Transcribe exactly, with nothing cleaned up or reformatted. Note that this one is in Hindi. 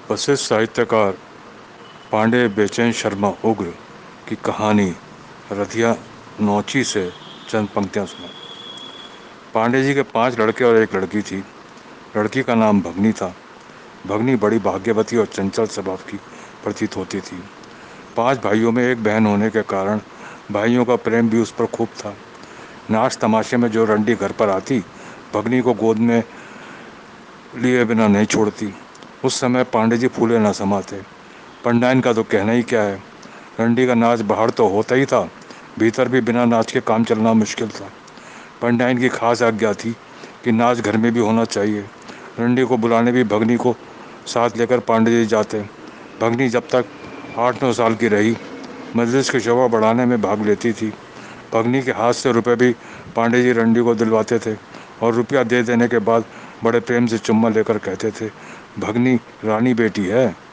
प्रसिद्ध साहित्यकार पांडे बेचैन शर्मा उग्र की कहानी रधिया नौची से चंद पंक्तियां सुना। पांडे जी के पांच लड़के और एक लड़की थी। लड़की का नाम भगनी था। भगनी बड़ी भाग्यवती और चंचल स्वभाव की प्रतीत होती थी। पांच भाइयों में एक बहन होने के कारण भाइयों का प्रेम भी उस पर खूब था। नाच तमाशे में जो रंडी घर पर आती, भगनी को गोद में लिए बिना नहीं छोड़ती। उस समय पांडे जी फूले न समाते। पंडाइन का तो कहना ही क्या है। रंडी का नाच बाहर तो होता ही था, भीतर भी बिना नाच के काम चलना मुश्किल था। पंडाइन की खास आज्ञा थी कि नाच घर में भी होना चाहिए। रंडी को बुलाने भी भगनी को साथ लेकर पांडे जी जाते। भगनी जब तक आठ नौ साल की रही, मजलिस की शोभा बढ़ाने में भाग लेती थी। भगनी के हाथ से रुपए भी पांडे जी रंडी को दिलवाते थे और रुपया दे देने के बाद बड़े प्रेम से चुम्मा लेकर कहते थे, भगनी रानी बेटी है,